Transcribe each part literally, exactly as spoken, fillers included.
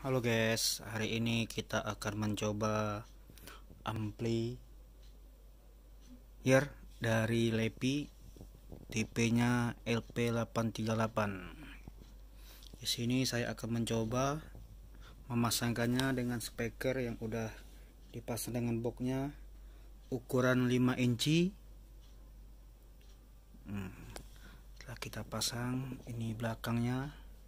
Halo guys, hari ini kita akan mencoba amplifier dari Lepi, tipenya L P delapan tiga delapan. Di sini saya akan mencoba memasangkannya dengan speaker yang udah dipasang dengan boxnya ukuran lima inci. Hmm. Setelah kita pasang, ini belakangnya.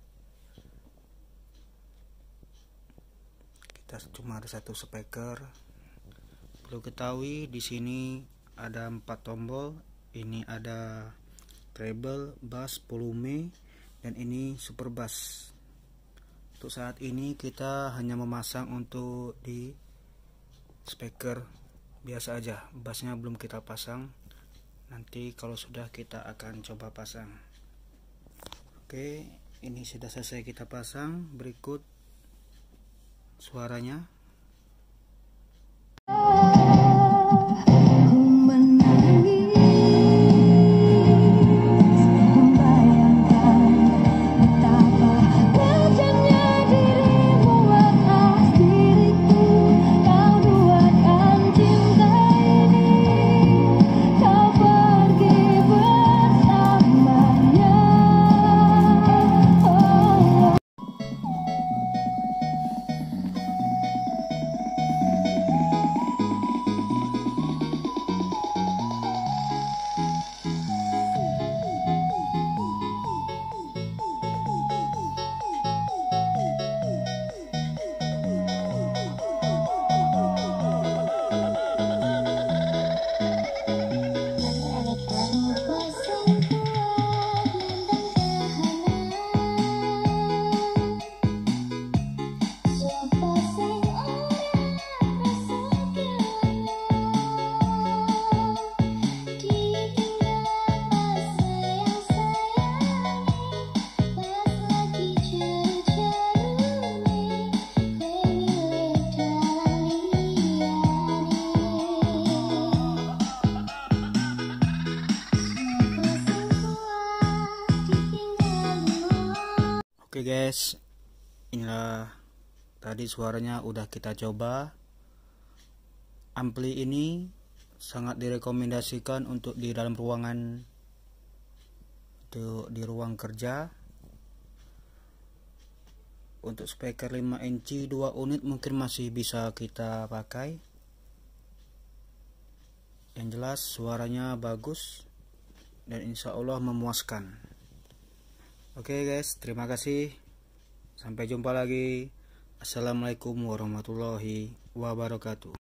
Kita cuma ada satu speaker. Perlu ketahui di sini ada empat tombol. Ini ada treble, bass, volume, dan ini super bass. Untuk saat ini kita hanya memasang untuk di speaker biasa aja. Bassnya belum kita pasang. Nanti kalau sudah kita akan coba pasang. Oke, ini sudah selesai kita pasang. Berikut suaranya. Oke guys, inilah tadi suaranya udah kita coba. Ampli ini sangat direkomendasikan untuk di dalam ruangan, untuk di ruang kerja. Untuk speaker lima inci dua unit mungkin masih bisa kita pakai. Yang jelas suaranya bagus dan insya Allah memuaskan. Oke guys, terima kasih. Sampai jumpa lagi. Assalamualaikum warahmatullahi wabarakatuh.